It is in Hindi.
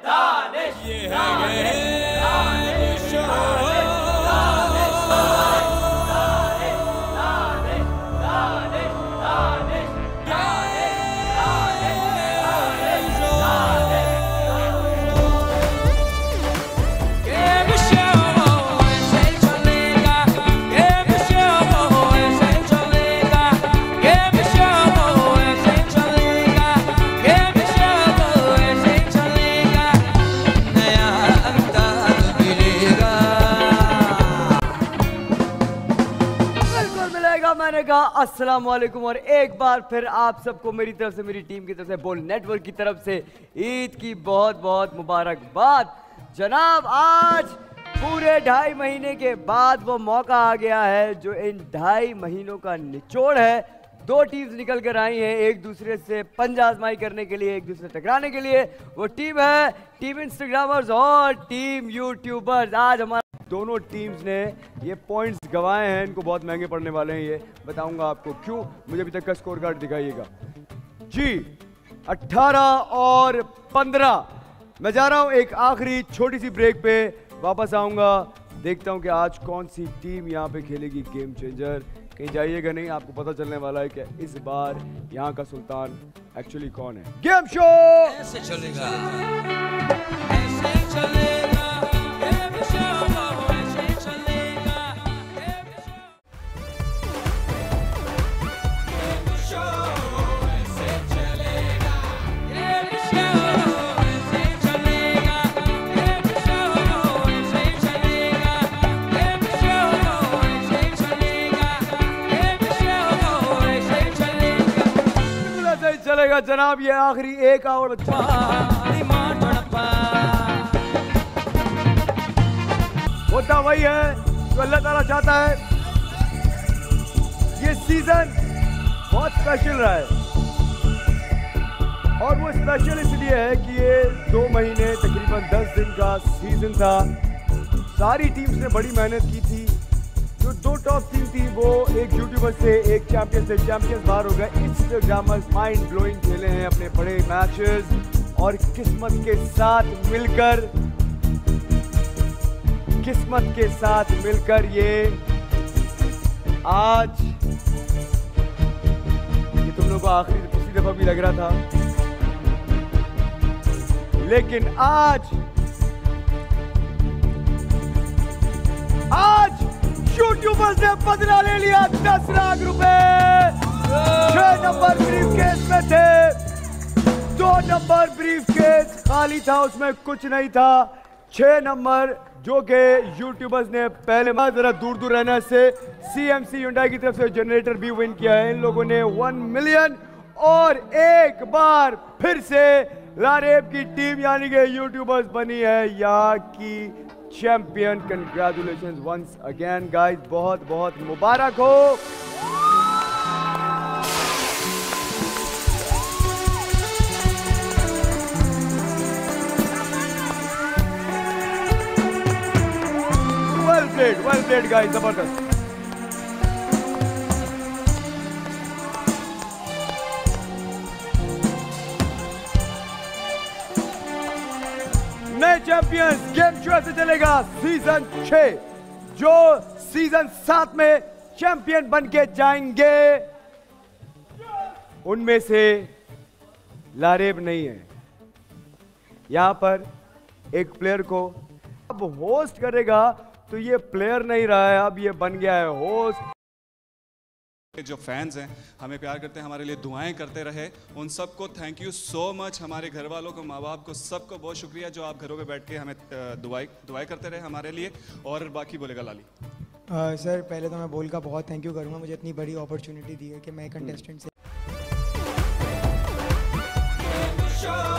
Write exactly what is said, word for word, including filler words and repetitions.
दानिश ये मैंने कहा अस्सलाम वालेकुम और एक बार फिर आप सबको मेरी तरफ से, मेरी टीम की तरफ से, बोल नेटवर्क की तरफ से ईद की बहुत बहुत मुबारकबाद। जनाब, आज पूरे ढाई महीने के बाद वो मौका आ गया है जो इन ढाई महीनों का निचोड़ है। दो टीम्स निकल कर आई हैं एक दूसरे से पंजा आजमाई करने के लिए, एक दूसरे से टकराने के लिए। वो टीम है टीम इंस्टाग्रामर्स और टीम यूट्यूबर्स। आज हमारा दोनों टीम्स ने ये पॉइंट्स गंवाए हैं, इनको बहुत महंगे पड़ने वाले हैं। ये बताऊंगा आपको क्यों। मुझे अभी तक का स्कोर कार्ड दिखाइएगा जी। अठारह और पंद्रह। मैं जा रहा हूं एक आखिरी छोटी सी ब्रेक पे, वापस आऊंगा। देखता हूं कि आज कौन सी टीम यहाँ पे खेलेगी गेम चेंजर। कहीं जाइएगा नहीं, आपको पता चलने वाला है कि इस बार यहाँ का सुल्तान एक्चुअली कौन है। गेम शो ऐसे चलेगा, ऐसे चलेगा, गेम शो ऐसे चलेगा, गेम शो ऐसे चलेगा, गेम शो ऐसे चलेगा, गेम शो ऐसे चलेगा, गेम शो ऐसे चलेगा, गेम शो ऐसे चलेगा, ऐसे चलेगा। जनाब, ये आखिरी एक आवर होता वही है जो अल्लाह ताला चाहता है। ये सीजन बहुत स्पेशल रहा है और वो स्पेशल इसलिए है कि ये दो महीने तकरीबन दस दिन का सीजन था। सारी टीम्स ने बड़ी मेहनत की थी। जो दो टॉप टीम थी वो एक यूट्यूबर से, एक चैंपियन से, चैंपियंस बाहर हो गए। इंस्टाग्रामर्स माइंड ब्लोइंग खेले हैं अपने बड़े मैचेस और किस्मत के साथ मिलकर किस्मत के साथ मिलकर ये आज, ये तुम लोगों को आखिरी पिछली दफा भी लग रहा था, लेकिन आज आज यूट्यूबर्स ने बदला ले लिया। दस लाख रुपए छह नंबर ब्रीफकेस में थे, दो नंबर ब्रीफकेस खाली था, उसमें कुछ नहीं था। छह नंबर जो के यूट्यूबर्स ने पहले जरा दूर दूर रहने से सीएमसी हुंडई की तरफ से जनरेटर भी विन किया है। इन लोगों ने वन मिलियन और एक बार फिर से लारेब की टीम यानी कि यूट्यूबर्स बनी है यहाँ की champion. Congratulations once again guys, बहुत बहुत मुबारक हो। Well played, well played guys, जबरदस्त। नए चैंपियंस गेम शो से चलेगा सीजन छह, जो सीजन सात में चैंपियन बन के जाएंगे उनमें से लारेब नहीं है। यहां पर एक प्लेयर को अब होस्ट करेगा, तो ये प्लेयर नहीं रहा है, अब ये बन गया है होस्ट। जो फैंस हैं, हमें प्यार करते हैं, हमारे लिए दुआएं करते रहे, उन सबको थैंक यू सो मच। हमारे घर वालों को, माँ बाप को, सबको बहुत शुक्रिया जो आप घरों पे बैठ के हमें दुआएं दुआएं करते रहे हमारे लिए। और बाकी बोलेगा लाली। uh, सर पहले तो मैं बोल का बहुत थैंक यू करूँगा, मुझे इतनी बड़ी अपॉर्चुनिटी दी है कि मैं कंटेस्टेंट से